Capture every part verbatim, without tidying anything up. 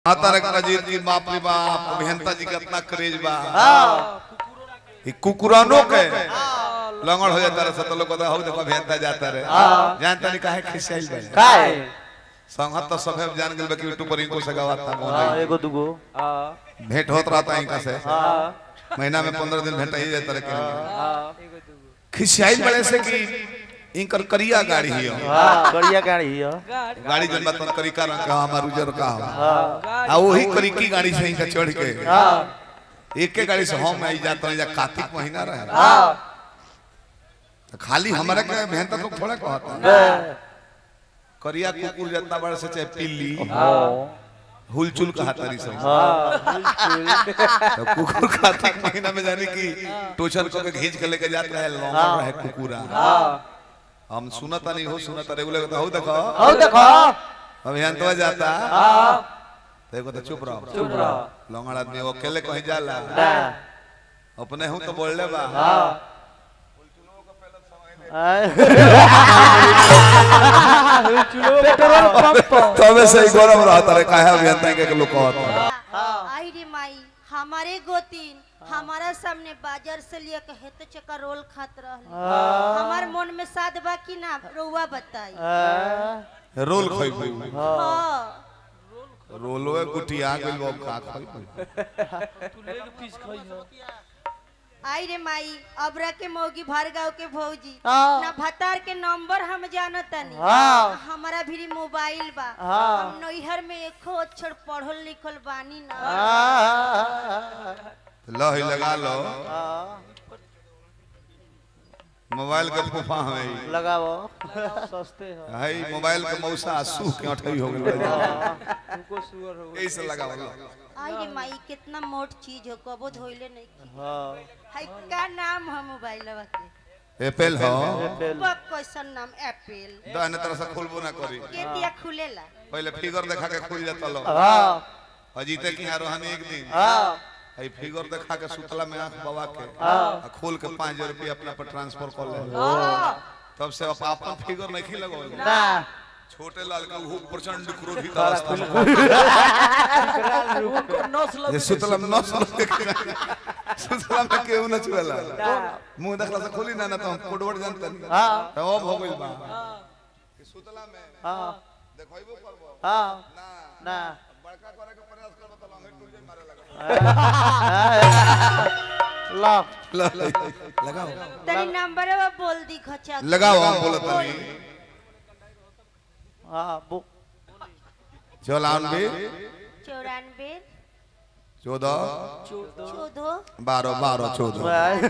माता रजीत की बाप रे बाप अभियंता जी का इतना क्रेज बा ये कुकुरानों के लंगड़ हो जाता रे सत लोग कहता हो देखो अभियंता जाता रे जानता नहीं काहे खिसियाइल बा काहे संगत तो सब जान गेल बा कि यूट्यूब पर इनको से गवाता मोन हां एगो दुगो भेंट होत रहता इनका से हां महीना में पंद्रह दिन भेंट ही जाता रे के हां एगो दुगो खिसियाइल बड़े से कि इनकर करिया गाड़ी हियो हां करिया गाड़ी हियो गाड़ी जन बात करिका रंग का हमार उजर का हां आ वही करिकी गाड़ी से इनका चढ़ के हां एक के गाड़ी से हम आई जात रहे जा कार्तिक महीना रहे हां खाली हमारे के मेहनत लोग थोड़ा कहता करिया कुकुर जितना बड़ा से चाहे पिल्ली हां हुलचुल कहा तारी सब हां हुलचुल कुकुर कार्तिक महीना में जाने की टोचर को के खींच के लेके जाता है लौंगा रहे कुकुरा हां हम सुनता नहीं हो सुनता रेगुलर हो देखो हो देखो अभियान तो जाता हां देखो तो चुप रहो चुप रहो लौंगड़ आदमी वो अकेले कहीं जाला अपने हूं तो बोल ले बा हां पेट्रोल पंप तबे से गरम रहता रे काहे अभियंता के लोग कहता आई रे माई हमारे गोतीन हमारा सामने बाजार से लिया के हेत चक्का रोल खात रहले हमार मन में साध बा कि ना रउआ बताई रोल खइबू हां रोलवे गुटिया गेल बो का खइबू तू लेग पीस खइ हो आई रे माई अबरा के मौगी भरगांव के भौजी ना भतार के नंबर हम जानतनी हमारा भी मोबाइल बा हम नैहर में एको अक्षर पढ़ल लिखल बानी ना लही लगा लो मोबाइल के फूफा हमें लगाओ सस्ते हो हाय मोबाइल के मौसा सूख के अठई हो गेल उनको सुअर हो ऐसे लगाओ आई रे माई कितना मोट चीज हो कबो धोइले नहीं हां हाय का नाम है मोबाइलवा के एप्पल हो बक कैसन नाम एप्पल दाने तरह से खोलबो ना करी के दिया खुलेला पहले फिगर देखा के खुल जाता लो हां अजीते की रोहन एक दिन हां आई फिगर देखा के सुतला में आंख बवा के आ खोल के पाँच हजार रुपया अपना पर ट्रांसफर कर ले तब से अपन फिगर नहीं लगो ना छोटे लाल का वो प्रचंड क्रोधित अवस्था ये सुतला में नस सुतला में केहू न चुएला मुंह देखला से खोली ना ना तो हम कोडवट जानता नहीं हां तो अब हो गइल बा कि सुतला में हां देखइबो करबो हां ना ना बड़का करे के प्रयास करबो त लंगे टूट जाई मारे लगा ला लगाओ तनी नंबरवा बोल दी खचा लगाओ हम बोलत नहीं हां बो चौरानवे चौरानवे चौदह चौदह बारह बारह चौदह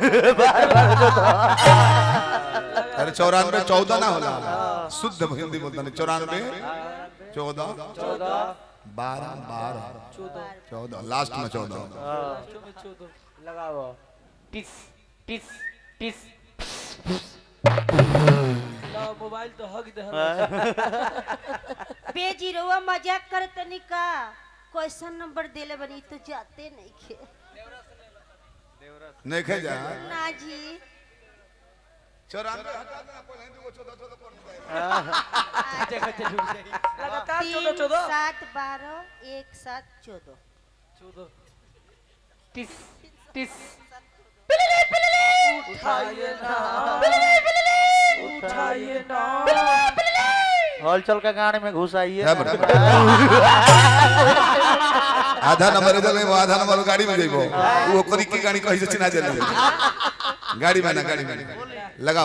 चौदह अरे चौरानवे चौदह ना होला शुद्ध हिंदी बोलता नहीं चौरानवे चौदह चौदह बारह बारह चौदह लास्ट में चौदह लगाओ टिस टिस टिस ला मोबाइल तो हक दे बेजीरोवा मजाक कर तनी का क्वेश्चन नंबर देले बनी तो जाते नहीं खे नहीं खे जा ना जी चौरानवे हटा देना पहले हिंदी को चौदह चौदह कर दे लगातार तीन सात बारह एक सात चौदह चौदह टिस टिस उठाइए ना उठाइए ना हलचल का गाने में घुस आइए आधा नंबर इधर में आधा नंबर गाड़ी में जाइबो वो करी की गाड़ी कहीं से चिना चले गाड़ी में ना गाड़ी में लगाओ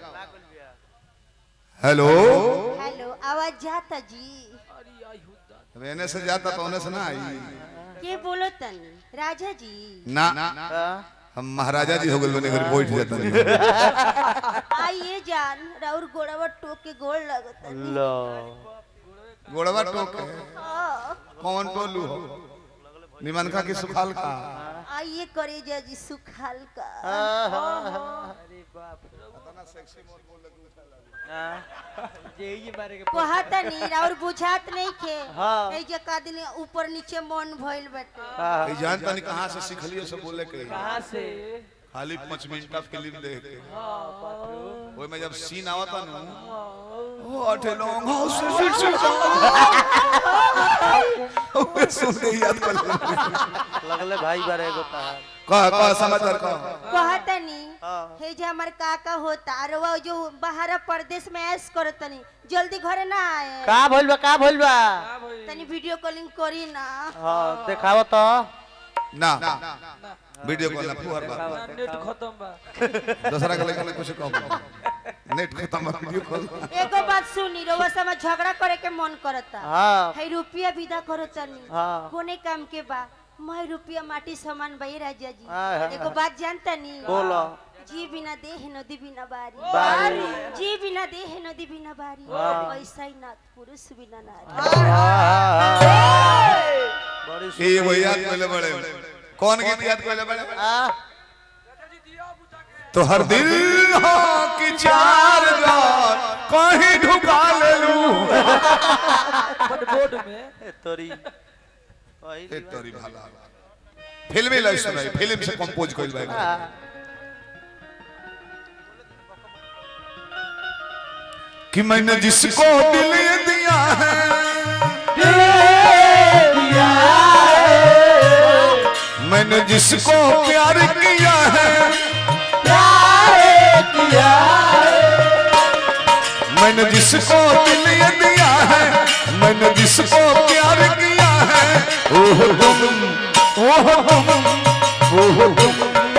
हेलो हेलो आवाज जाता जी मैंने से जाता तो उन्हें से ना आई के बोलो तन राजा जी ना हम महाराजा जी हो गए बने घर बैठ जाता नहीं आइए जान राउर गोड़ावा टोक के गोड़ लगता लो गोड़वा टोक कौन टोलू हो निमनका की सुखाल का आइए करेजा जी सुखाल का अरे बाप इतना सेक्सी मोड बोल के उठा जे ये मारे के कहता नहीं और बुझात नहीं खे हां ए जे का दिन ऊपर नीचे मन भइल बाटे ए जानता नहीं कहां से सिखलियो सब बोले के कहां से खाली पाँच मिनट का फिल्म देख के हां बाप रे ओए में जब सीन आवता न what a long house sweet sweet सुन के याद कर लगले भाई बारे गोता का का समाचार का कहतनी हे जे हमर काका होता और वो जो बाहर प्रदेश में ऐश करतनी जल्दी घरे ना आए का भइल बा का भइल बा तनी वीडियो कॉलिंग करी ना हां देखाव तो ना वीडियो कॉल ना फुहर बा नेट खत्म बा दूसरा के लेके कुछ कहो नेट खत्म बा वीडियो कॉल एगो बात सुनी रोवा sama झगड़ा करे के मन करता हां है रुपया विदा करतनी हां कोने काम के बा मैं रुपया माटी सामान भाई राजा जी हाँ, हाँ, एगो बात जानता नहीं बोलो जी बिना देह नदी बिना बारी बारी। जी बिना देह नदी बिना बारी ऐसा ही नाथ पुरुष बिना नारी बड़ी ए वो याद कोले बड़े कौन गीत याद कोले बड़े तो हर दिल हो कि चार रात कहीं ढुका ले लूं बोर्ड में तोरी ए तोरी भाला फिल्मी लाइफ सुनाई फिल्म से कंपोज कइल बा कि मैंने जिसको दिल दिया है दिया मैंने जिसको प्यार किया है प्यार किया मैंने जिसको दिल दिया है मैंने जिसको प्यार किया है ओह तुम ओह तुम ओह तुम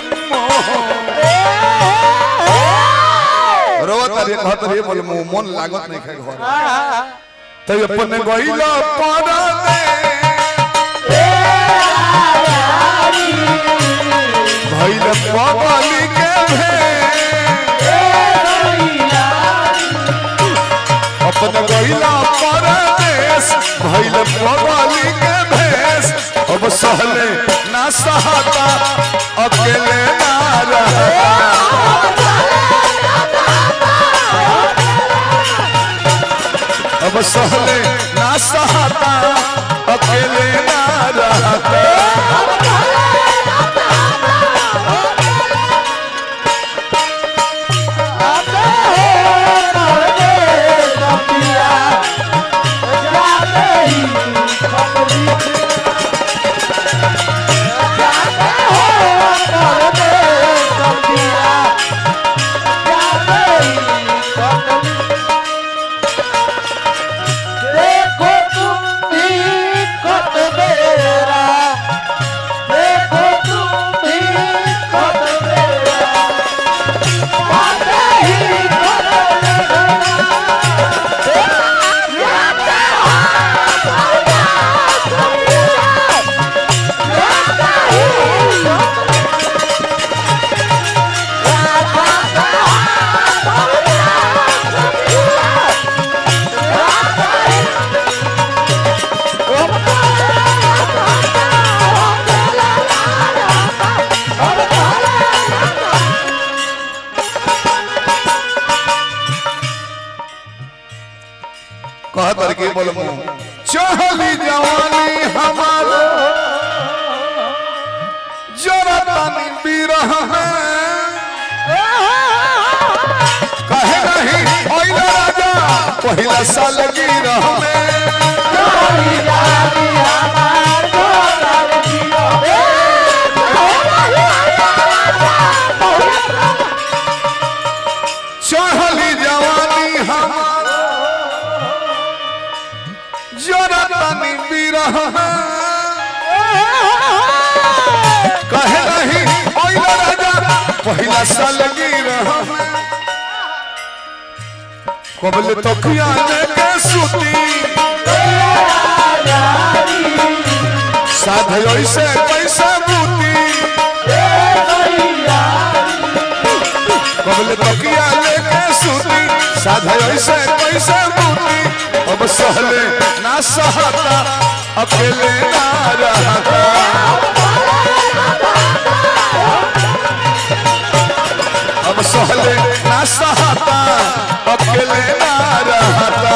रोवत रे कहत रे बोल मन लागत नहीं खाए घर तो अपन गइला पारा दे भइल पगली के भे अपन गइला परदेश भइल पगली के भेष अब सहले ना सहाता अकेले ना रहा अब सहले ना सहाता अकेले ना रहता कहतर के बोलमु चहली जवानी हमार जरा तनी बिरह में कहे नहीं ओइला राजा पहिला साल गिरह में चहली जवानी हमार चहली जवानी हमार जरा तनी बिरह कहे नहीं ओइला राजा पहिला साल गिरह कबल तकिया लेके सुती साध ऐसे पैसा बूती कबल तकिया लेके सुती साध ऐसे पैसा बूती अब सहले ना सहता अकेले ना रहता अब सहले ना सहता अकेले ना रहता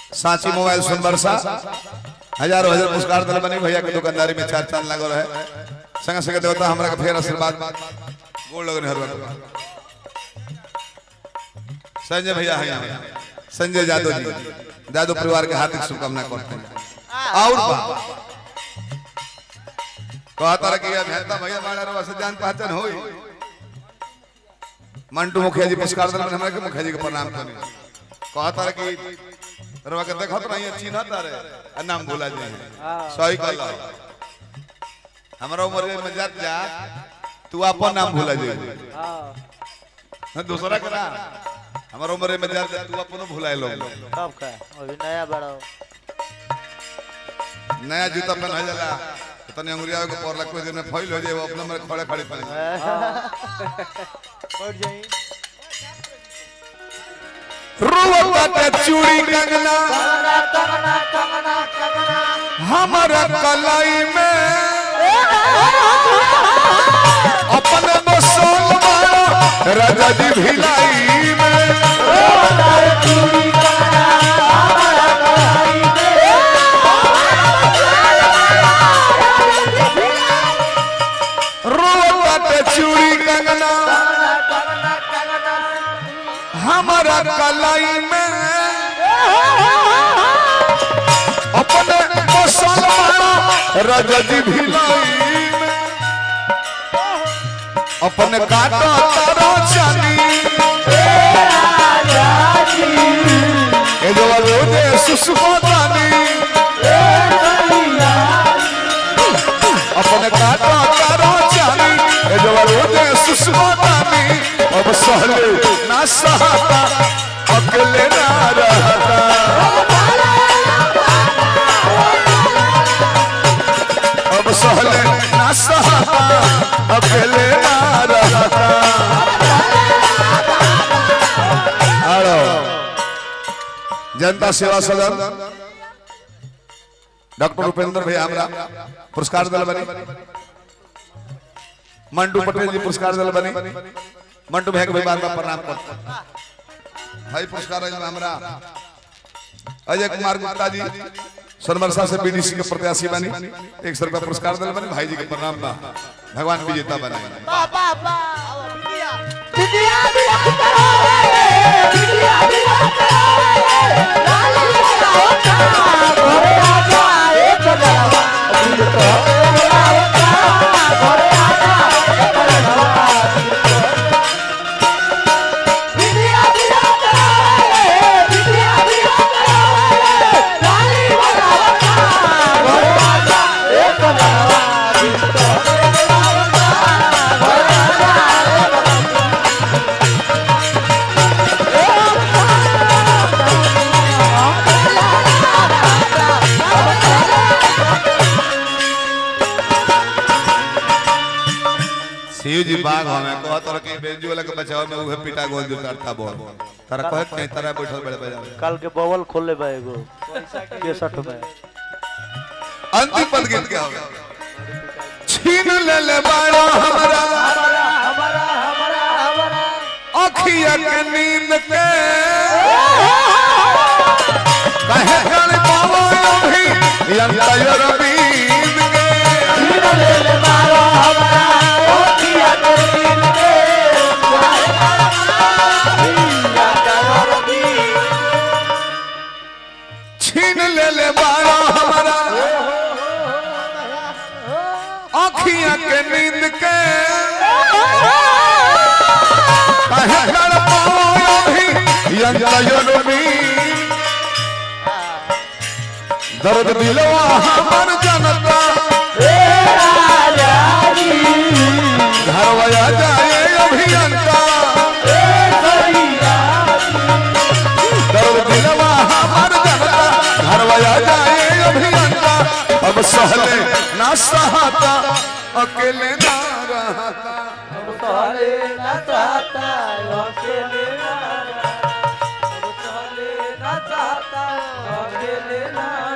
सांची मोबाइल सुन बरसा हजारों हजार पुरस्कार दल बनी भैया के दुकानदारी में चार चांद लागो रहे संग संग देवता हमरा के फेर आशीर्वाद गोड़ लगन हरवा संजय भैया है संजय यादव जी यादव परिवार के हार्दिक शुभकामना करते हैं और कहता रहा कि अभियंता भैया माला रवा से जान पहचान होई मंटू मुखिया जी पुरस्कार दल में हमरा के मुखिया जी के प्रणाम करी कहता रहा कि रवा के देखत नहीं चिन्हत रे नाम भूला जाए सही कहला हमरा उम्र में जात जा तू अपन नाम भूला जाए हां दूसरा का ना हमारा उम्र में जात तू अपन भुलाए लो कब का अभी नया बड़ा नया जूता पहना जाला तने अंगुरिया के पर लग कोई दिन फैल हो जाए वो अपना में खड़े खड़े पहन बैठ जाई रुवता चूड़ी कंगना कंगना कंगना कंगना हमारा कलाई में अपने बसोल मारो राजा जी भिलाई में चूड़ी कंगना हमारा कलाई रुवता चूड़ी कंगना कंगना कंगना हमारा कलाई में अपने बसोल मारो राजा जी भिलाई में अपने काटा तारो चानी ए जो रोजे सुसुकोतानी अपने काटा तारो चानी ए जो रोजे सुसुकोतानी अब सहले ना सहता अकेले ना रहता अब सहले ना सहता अकेले ना रहता हेलो जनता सेवा सदन डॉक्टर उपेंद्र भैया हमरा पुरस्कार दल बनी मंटू पटेल जी पुरस्कार दल बनी मंटू भैया के बार बार प्रणाम करते भाई पुरस्कार हमरा अजय कुमार गुप्ता जी सोनमरसा से बीडीसी के प्रत्याशी बनी एक सौ रुपया पुरस्कार दल बनी भाई जी के प्रणाम बा भगवान विजेता बने बा बा बा बिटिया बिटिया बिटिया बिटिया लाली लगाओ का घरे आ जाए चलावा दिल तो लगाओ का घरे आ जाए चलावा बिटिया बिटिया बिटिया बिटिया लाली लगाओ का घरे आ जाए चलावा दिल तो शिव जी बाग हमें कहत रह के बेंजू वाला के बचाव में उहे पिटा गोल जो करता बोल तारा कहे कहीं तारा बैठल बड़े बजा कल के बवल खोले बा एगो पैंसठ में अंतिम पद गीत क्या होगा छीन ले ले बाड़ा हमारा हमारा हमारा हमारा हमारा अखिया के नींद के कहे गण पावो अभी यंता यरबीन के छीन ले ले बाड़ा हमारा अखिया के नींद के छीन ले ले बाड़ा हमारा अखिया के नींद के कहे गण पावो अभी यंता यरबीन दर्द दिलवा हमर जनता घरवा जाए अभियंता दर्द दिलवा हमर जनता घरवा जाए अभियंता अब सहले ना सहता अकेले ना रहता अब सहले ना चाहता अकेले ना अब सहले ना चाहता अकेले ना